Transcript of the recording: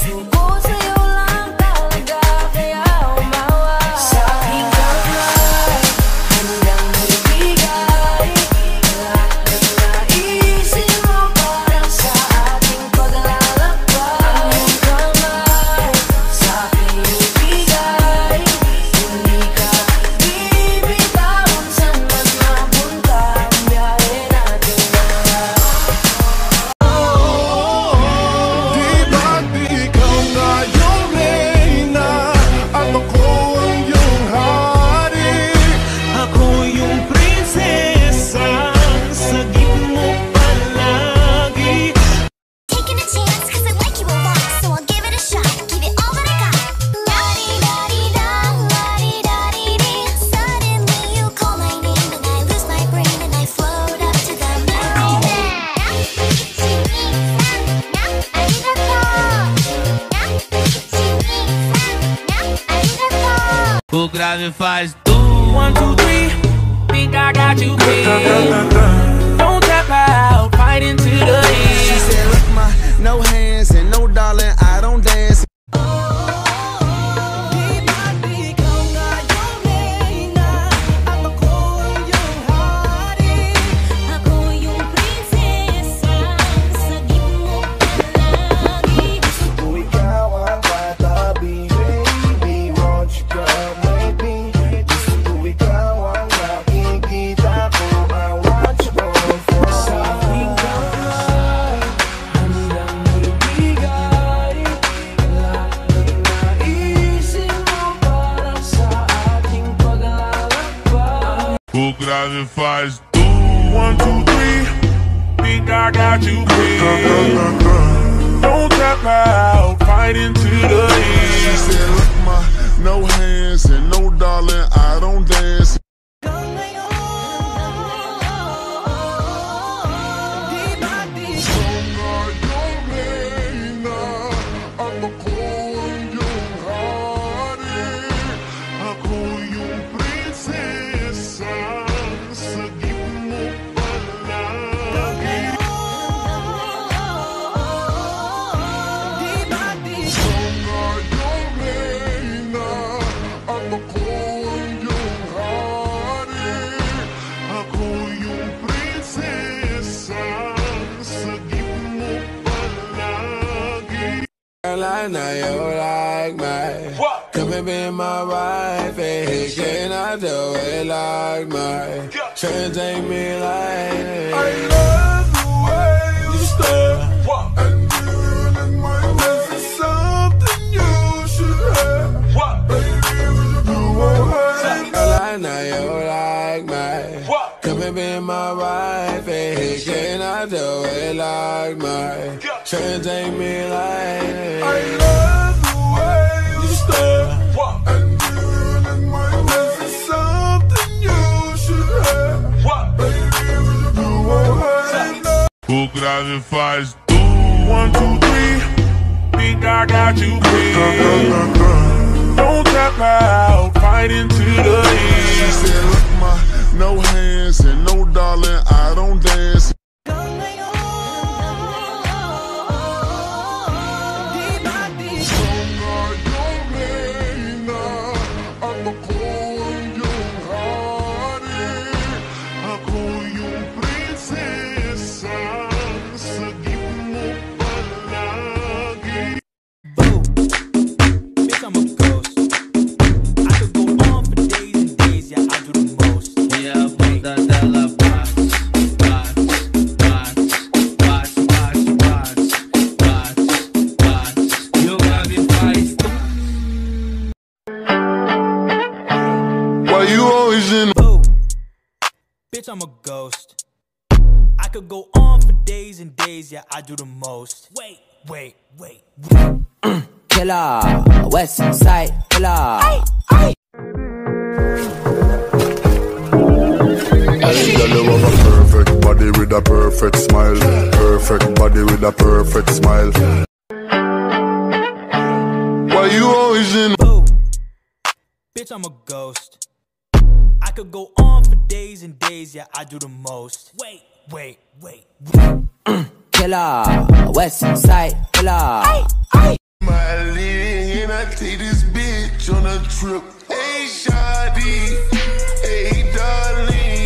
O grave faz tu. 1, 2, 3. Think I got you pinned. Don't tap out, fight into the end. She said, look, my no hands and no darling, I don't dance. O grave faz tu. 1, 2, 3. Think I got you pinned. Don't tap out, fight into the end. She said, look, my no hands and no darling, I don't dance. Like now you like me. Come and be my wife, and can I do it like me? Can't take me like I love the way you stare, and you in my life is something you should have. Baby, you won't hurt. Like now you like me. Come and be my wife, and can I do it like me? Can't take me like I love the way you stare, and you in my life is something you should have. Baby, you won't hurt. O grave faz tu. 1, 2, 3. Think I got you pinned. Don't tap out, fight into the end. She said, look, my no hands and no darling, I don't dance. Bitch, I'm a ghost. I could go on for days and days, yeah, I do the most. Wait. Killer, West Side Killer. Girl, you have a perfect body with a perfect smile. Perfect body with a perfect smile. Why you always in? Bitch, I'm a ghost. I could go on for days and days, yeah, I do the most. Wait. Killer, West Side Killer. My a trip. Hey, shawty, hey, darling.